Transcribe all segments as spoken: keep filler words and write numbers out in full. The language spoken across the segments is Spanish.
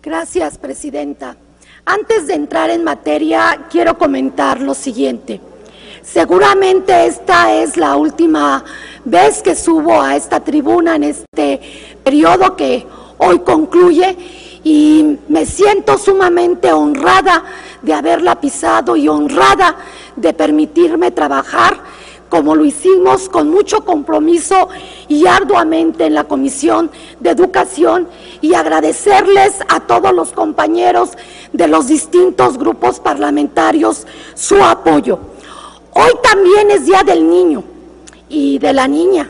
Gracias, presidenta. Antes de entrar en materia, quiero comentar lo siguiente. Seguramente esta es la última vez que subo a esta tribuna en este periodo que hoy concluye y me siento sumamente honrada de haberla pisado y honrada de permitirme trabajar como lo hicimos con mucho compromiso y arduamente en la Comisión de Educación, y agradecerles a todos los compañeros de los distintos grupos parlamentarios su apoyo. Hoy también es Día del Niño y de la Niña.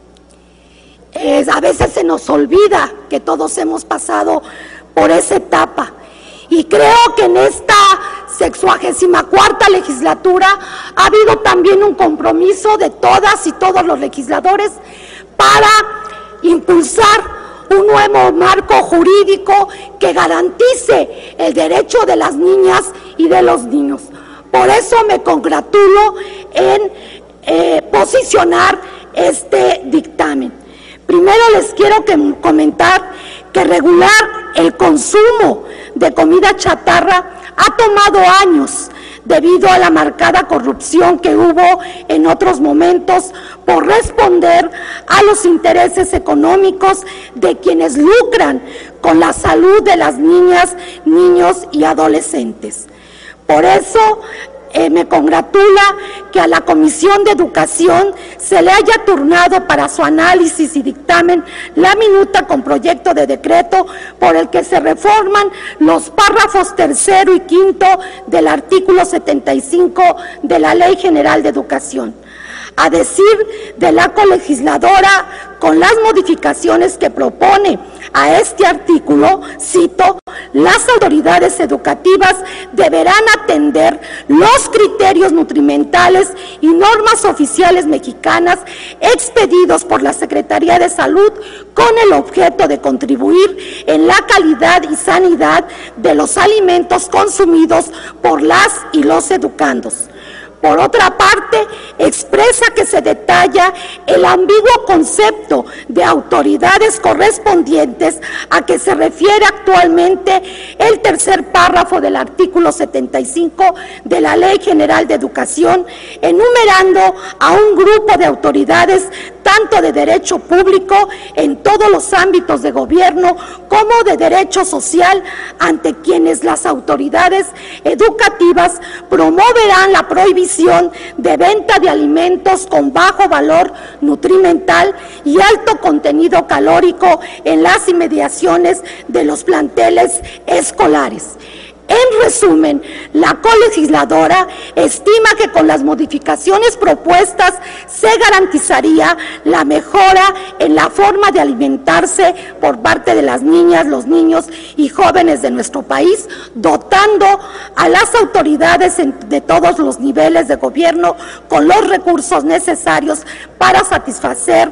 Es, a veces se nos olvida que todos hemos pasado por esa etapa, y creo que en esta sexuagésima cuarta legislatura ha habido también un compromiso de todas y todos los legisladores para impulsar un nuevo marco jurídico que garantice el derecho de las niñas y de los niños. Por eso me congratulo en eh, posicionar este dictamen. Primero les quiero que, comentar que regular el consumo de comida chatarra ha tomado años debido a la marcada corrupción que hubo en otros momentos por responder a los intereses económicos de quienes lucran con la salud de las niñas, niños y adolescentes. Por eso Eh, me congratula que a la Comisión de Educación se le haya turnado para su análisis y dictamen la minuta con proyecto de decreto por el que se reforman los párrafos tercero y quinto del artículo setenta y cinco de la Ley General de Educación. A decir de la colegisladora, con las modificaciones que propone a este artículo, cito, las autoridades educativas deberán atender los criterios nutrimentales y normas oficiales mexicanas expedidos por la Secretaría de Salud con el objeto de contribuir en la calidad y sanidad de los alimentos consumidos por las y los educandos. Por otra parte, expresa que se detalla el ambiguo concepto de autoridades correspondientes a que se refiere actualmente el tercer párrafo del artículo setenta y cinco de la Ley General de Educación, enumerando a un grupo de autoridades tanto de derecho público en todos los ámbitos de gobierno como de derecho social, ante quienes las autoridades educativas promoverán la prohibición de venta de alimentos con bajo valor nutrimental y alto contenido calórico en las inmediaciones de los planteles escolares. En resumen, la colegisladora estima que con las modificaciones propuestas se garantizaría la mejora en la forma de alimentarse por parte de las niñas, los niños y jóvenes de nuestro país, dotando a las autoridades de todos los niveles de gobierno con los recursos necesarios para satisfacer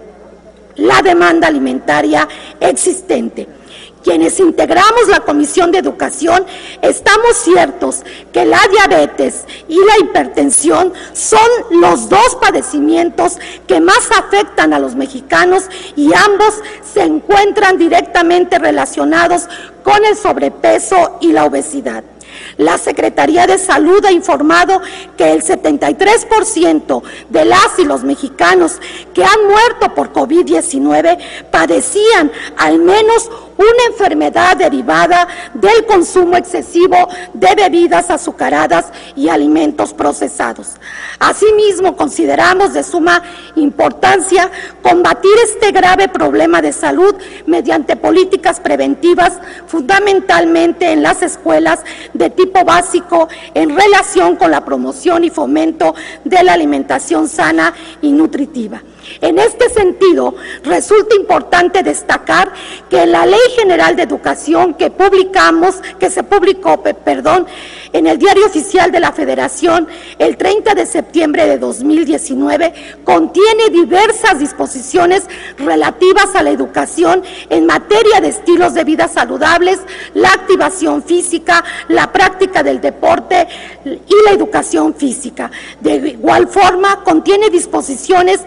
la demanda alimentaria existente. Quienes integramos la Comisión de Educación estamos ciertos que la diabetes y la hipertensión son los dos padecimientos que más afectan a los mexicanos, y ambos se encuentran directamente relacionados con el sobrepeso y la obesidad. La Secretaría de Salud ha informado que el setenta y tres por ciento de las y los mexicanos que han muerto por COVID diecinueve padecían al menos una enfermedad derivada del consumo excesivo de bebidas azucaradas y alimentos procesados. Asimismo, consideramos de suma importancia combatir este grave problema de salud mediante políticas preventivas, fundamentalmente en las escuelas de tipo básico, en relación con la promoción y fomento de la alimentación sana y nutritiva. En este sentido, resulta importante destacar que la Ley General de Educación que publicamos, que se publicó, perdón, en el Diario Oficial de la Federación el treinta de septiembre de dos mil diecinueve, contiene diversas disposiciones relativas a la educación en materia de estilos de vida saludables, la activación física, la práctica del deporte y la educación física. De igual forma, contiene disposiciones en la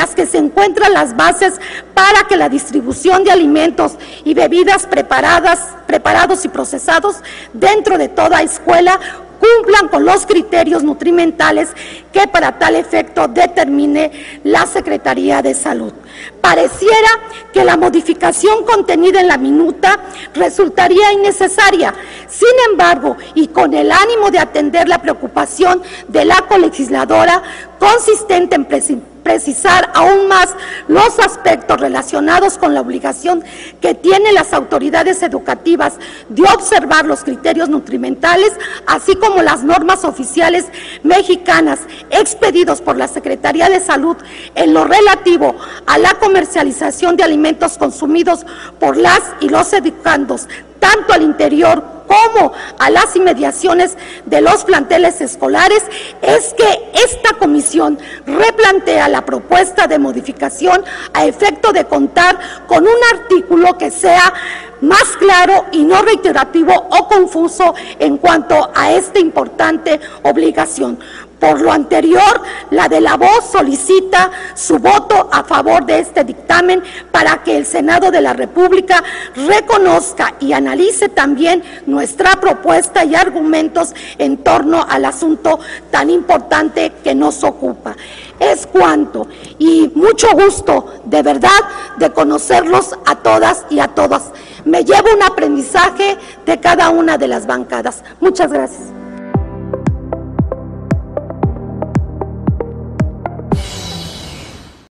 las que se encuentran las bases para que la distribución de alimentos y bebidas preparadas, preparados y procesados dentro de toda escuela cumplan con los criterios nutrimentales que para tal efecto determine la Secretaría de Salud. Pareciera que la modificación contenida en la minuta resultaría innecesaria. Sin embargo, y con el ánimo de atender la preocupación de la colegisladora, consistente en precisar aún más los aspectos relacionados con la obligación que tienen las autoridades educativas de observar los criterios nutrimentales, así como las normas oficiales mexicanas expedidos por la Secretaría de Salud en lo relativo a la comercialización de alimentos consumidos por las y los educandos, tanto al interior como a las inmediaciones de los planteles escolares, es que esta comisión replantea la propuesta de modificación a efecto de contar con un artículo que sea más claro y no reiterativo o confuso en cuanto a esta importante obligación. Por lo anterior, la de la voz solicita su voto a favor de este dictamen para que el Senado de la República reconozca y analice también nuestra propuesta y argumentos en torno al asunto tan importante que nos ocupa. Es cuanto, y mucho gusto, de verdad, de conocerlos a todas y a todos. Me llevo un aprendizaje de cada una de las bancadas. Muchas gracias.